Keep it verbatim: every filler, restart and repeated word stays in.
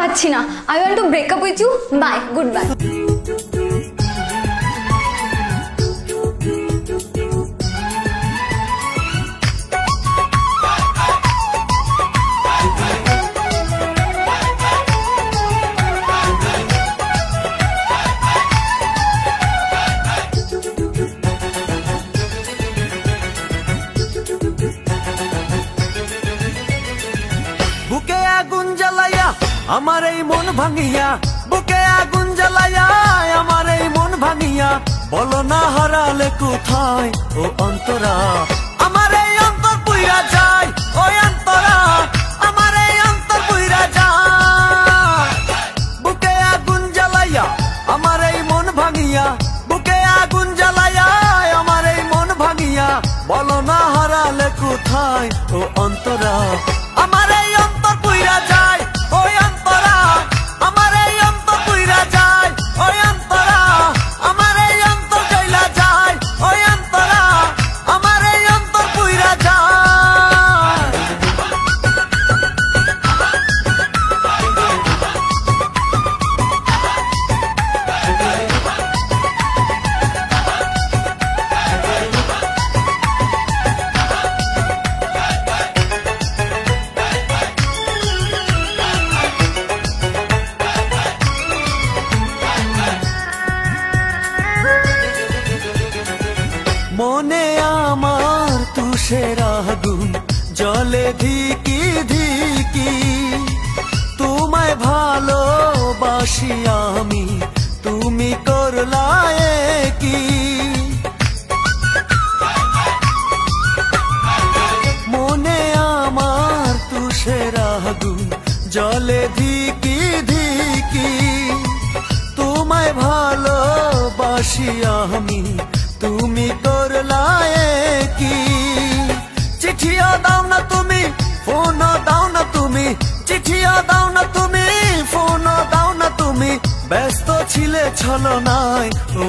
পাচ্ছি না। I want to break up with you. Bye, good bye. বুকে আগুন জ্বালাইয়া আমার এই মন ভাঙিয়া, বুকে আগুন জ্বালাইয়া আমার এই মন ভাঙিয়া, বলো না হারালে কোথায় ও অন্তরা, আমার এই অন্তর পুইরা যায়, ওই অন্তরা আমার এই অন্তর পুইরা যায়। বুকে আগুন জ্বালাইয়া আমার এই মন ভাঙিয়া, বুকে আগুন জ্বালাইয়া আমার এই মন ভাঙিয়া, বলো না হারালে কোথায় ও অন্তরা, আমার এই অন্তর পুইরা যায়, ওই অন্তরা আমার এই অন্তর পুইরা যায়, ওই অন্তরা আমার এই অন্তর জ্বলা যায়, ওই অন্তরা আমার এই অন্তর পুইরা যায়। মনে আমার তুষের আগুন জলে ধিকি ধিকি, তোমায় ভালোবাসি আমি, তুমি করলায় কি। মনে আমার তুষের আগুন জলে ধিকি ধিকি, তোমায় ভালোবাসি আমি, তুমি করলায় কি। চিঠিও দাও না তুমি, ফোনও দাও না তুমি, চিঠিও দাও না তুমি, ফোনও দাও না তুমি, ব্যস্ত ছিলে ছলনায় ও